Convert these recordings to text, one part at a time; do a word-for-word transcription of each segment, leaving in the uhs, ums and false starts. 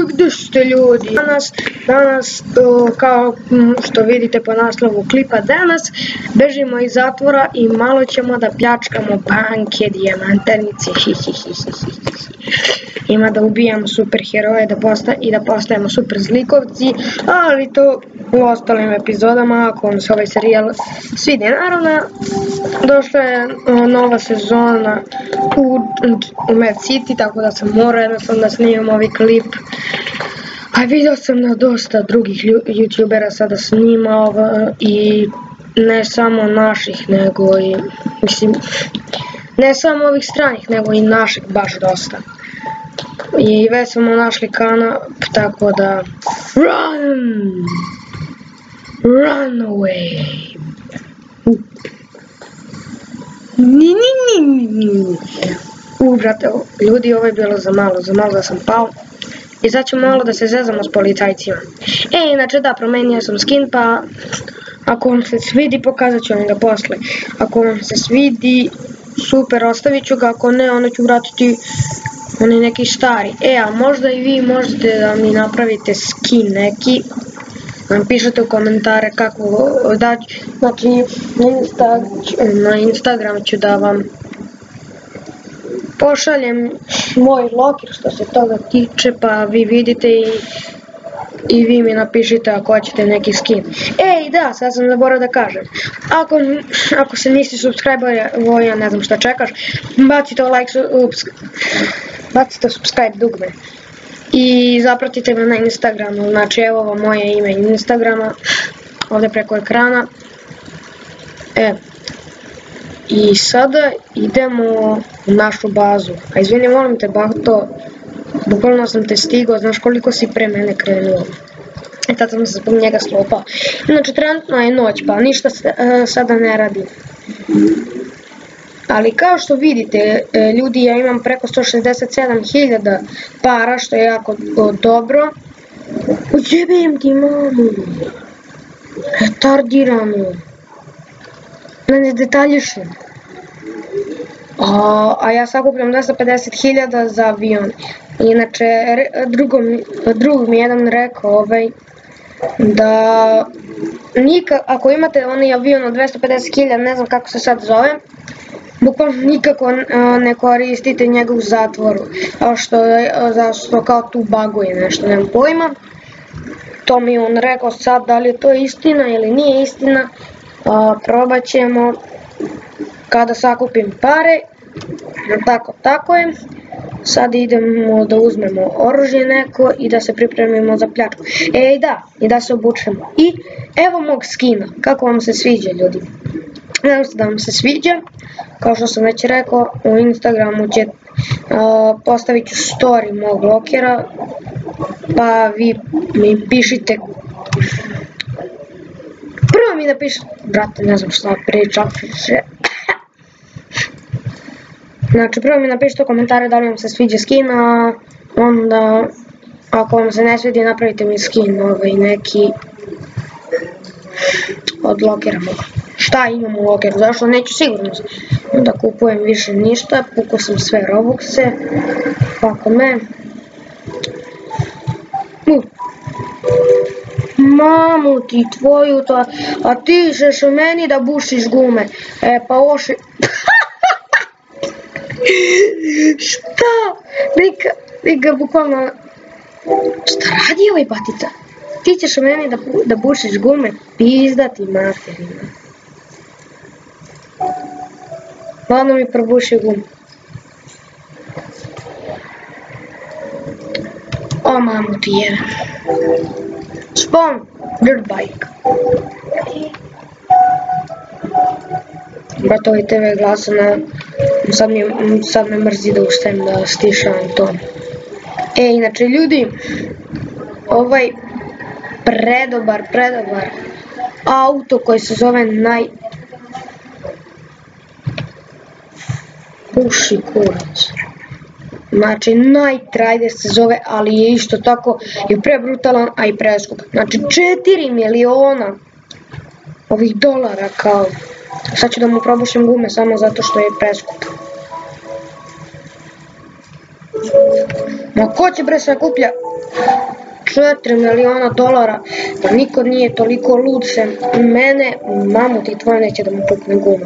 gdje ste ljudi? Danas, danas kao što vidite po naslovu klipa, danas bežimo iz zatvora i malo ćemo da pljačkamo banke, dijamantarnice, ima da ubijamo super heroje i da postajemo super zlikovci, ali to u ostalim epizodama ako vam se ovaj serijal svidi. Naravno, došla je nova sezona u Med City, tako da sam morao jednostavno da snimam ovaj klip. A vidio sam da dosta drugih youtubera sada snima i ne samo naših, nego i, mislim, ne samo ovih stranih, nego i naših baš dosta. I već smo našli kanal, tako da run! Run away! Ni, ni, ni, ni. U, brate, ljudi, ovo je bilo za malo, za malo da sam pao. I sad ću malo da se zezamo s policajcima. E, inače da, promenio sam skin, pa ako vam se svidi, pokazat ću vam ga posle. Ako vam se svidi, super, ostavit ću ga, ako ne, onda ću vratiti oni neki stari. E, a možda i vi možete da mi napravite skin neki. Nam pišete u komentare kako daći. Znači, na Instagram ću da vam pošaljem moj loker što se toga tiče, pa vi vidite i, i vi mi napišite ako hoćete neki skin. Ej, da, sad sam zaboravio da kažem. Ako, ako se nisi subscribe-ovo, ja ne znam šta čekaš, bacite like, ups, bacite subscribe dugme. I zapratite me na Instagramu, znači evo vam moje ime Instagrama, ovdje preko ekrana. E, i sada idemo u našu bazu. A izvini, molim te, Bahto, bukvalno sam te stigao, znaš koliko si pre mene krenuo. I tad sam se zbog njega slopao. Znači, trenutno je noć, pa ništa sada ne radim. Ali kao što vidite, ljudi, ja imam preko sto šezdeset sedam hiljada para, što je jako dobro. Ujebem ti mamu, retardiranu, ne ne detaljišem. A ja sakupljam dvesta pedeset hiljada za avion. Inače, drug mi jedan rekao ovaj, da ako imate onaj avion od dvesta pedeset hiljada, ne znam kako se sad zove, bukvalno nikako ne koristite njega u zatvoru, zašto kao tu baguje nešto, nemam pojma. To mi on rekao sad, da li je to istina ili nije istina, probat ćemo kada sakupim pare, tako, tako je. Sad idemo da uzmemo oružje neko i da se pripremimo za pljačku. Ej da, i da se obučemo. I evo mog skina, kako vam se sviđa, ljudi. Nadam se da vam se sviđa, kao što sam već rekao, u Instagramu će postavit ću story mog lokera, pa vi mi pišite, prvo mi da pišete, brate, ne znam šta pričam, znači prvo mi napišite u komentare da li vam se sviđa skin, a onda ako vam se ne svidi napravite mi skin ovaj neki od lokera moga. Šta imam u lokeru, zašto neću sigurno da kupujem više ništa, pukao sam sve robuxe, kako me. Mamu ti tvoju to, a ti ćeš meni da bušiš gume, e pa oši... Šta? Neka bukvalno... Šta radi ovaj batica? Ti ćeš meni da bušiš gume, pizda ti materina. Ladno mi probuši gume. O mamu ti jebe. Spawn, dirt bike. Brate, ovaj te ve glasa na... Sad me mrzi da ustajem da stišavam to. E, inače ljudi, ovaj predobar, predobar auto koji se zove naj... Puši kurac. Znači, Night Rider se zove, ali je isto tako i prebrutalan, a i preskup. Znači, četiri miliona ovih dolara kao. Sad ću da mu probušim gume samo zato što je preskup. Ma ko će bre se kuplja četiri miliona dolara, pa niko nije toliko lud sem mene, mamu ti tvoje neće da mu pukne guma.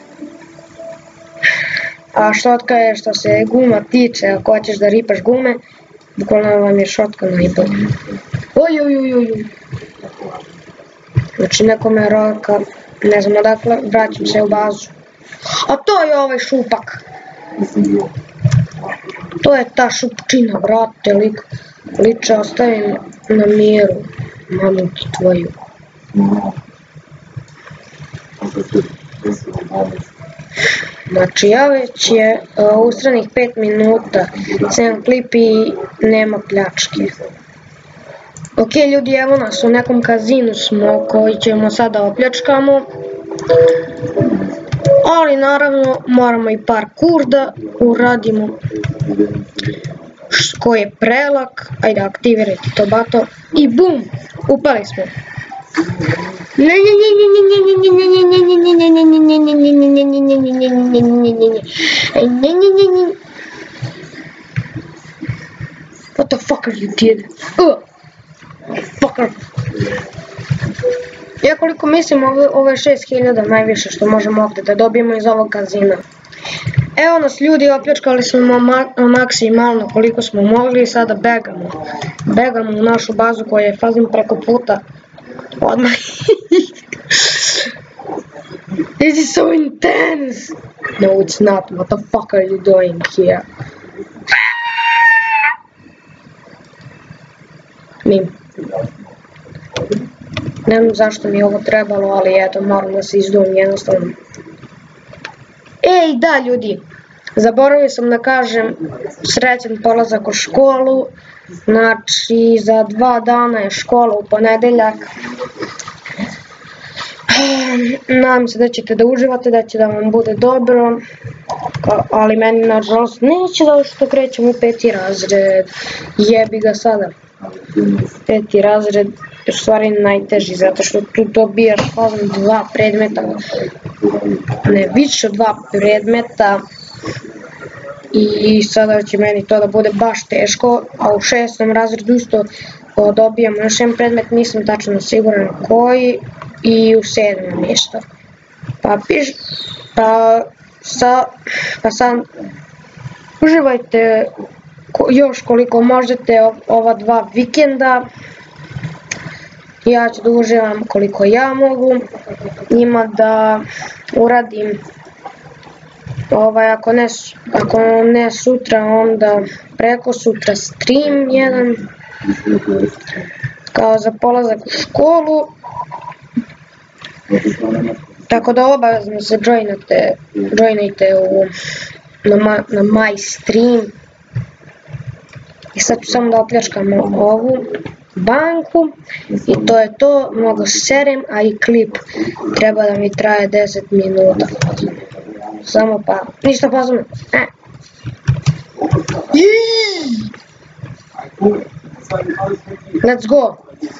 A šotka je što se guma tiče, ako hoćeš da ripaš gume, bukvalno vam je šotka najbolja. Oj, oj, oj, oj. Znači nekome roka, ne znam odakle, vraćam se u bazu. A to je ovaj šupak. To je ta šupčina, brate, lik, liče ostavim na miru, mamu ti tvoju. Znači ja već je uh, ustranih pet minuta, sedam klip i nema pljačke. Ok ljudi, evo nas, u nekom kazinu smo koji ćemo sada opljačkamo. Ali naravno moramo i parkour da uradimo, koji je prelak. Ajde, aktivirajte to bato i bum, upali smo. What the fuck are you did? Uh, fucker. Ja koliko mislim ovo je šest hiljada najviše što možemo ovdje da dobijemo iz ovog kazina. Evo nas ljudi, opljačkali smo maksimalno koliko smo mogli i sada begamo. Begamo u našu bazu koja je fazom preko puta. Odmah. This is so intense. No, it's not. What the fuck are you doing here? Mim. Ne znam zašto mi je ovo trebalo, ali eto, moram da se izdujem jednostavno. Ej, da ljudi, zaboravio sam da kažem srećan polazak u školu. Znači, za dva dana je škola u ponedeljak. Nadam se da ćete da uživate, da će da vam bude dobro. Ali meni, nažalost, neće da što krećem u peti razred. Jebi ga sada. Peti razred je u stvari najteži, zato što tu dobijaš fazom dva predmeta. Ne, više od dva predmeta. I sada će meni to da bude baš teško, a u šestom razredu isto dobijamo još jedan predmet, nisam tačno siguran koji, i u sedmom isto. Pa piš, pa sa, pa sad uživajte još koliko možete ova dva vikenda. Ja ću da uživam koliko ja mogu, njima da uradim. Ovaj, ako ne, ako ne sutra, onda preko sutra stream jedan, kao za polazak u školu. Tako da obavezno se joinate, joinajte u, na, ma, na my stream. I sad ću samo da opljačkam ovu banku i to je to, mnogo serem, a i klip treba da mi traje deset minuta. Samo pa, ništa pozorno. E. Let's go.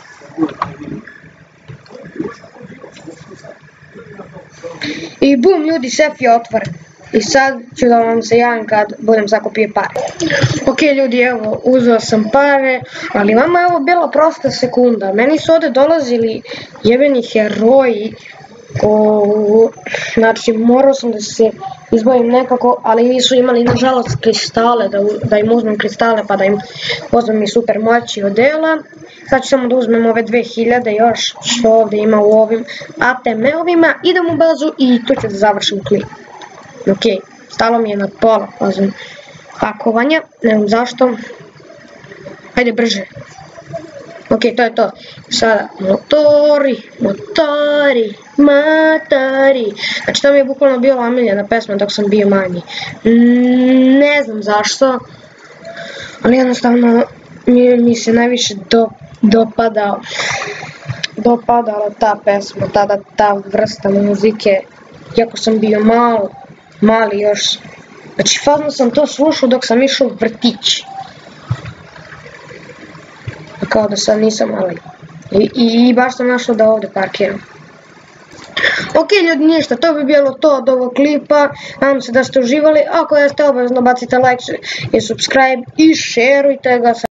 I bum ljudi, sef je otvoren. I sad ću da vam se javim kad budem zakupio pare. Ok ljudi, evo, uzeo sam pare, ali vama je ovo bila prosta sekunda. Meni su ovdje dolazili jebeni heroji. O, znači morao sam da se izbavim nekako, ali nisu imali nažalost kristale, da, da im uzmem kristale pa da im uzmem i super moći odela. Sad ću samo da uzmem ove dve hiljade još što ovdje ima u ovim A T M-ovima, idem u bazu i tu ću da završim klip. Ok, stalo mi je na pola fazom hakovanja, ne znam zašto. Hajde brže. Ok, to je to. Sada, motori, motori, motori. Znači, to mi je bukvalno bila omiljena pesma dok sam bio manji. Ne znam zašto, ali jednostavno mi, mi se najviše do, dopadao, dopadala ta pesma, tada ta vrsta muzike, iako sam bio malo, mali još. Znači, fazno sam to slušao dok sam išao u vrtić. Kao da sad nisam, ali i, i, i baš sam našao da ovdje parkiram. Ok ljudi, ništa, to bi bilo to od ovog klipa, nadam se da ste uživali, ako jeste obavezno bacite like i subscribe i šerujte ga sa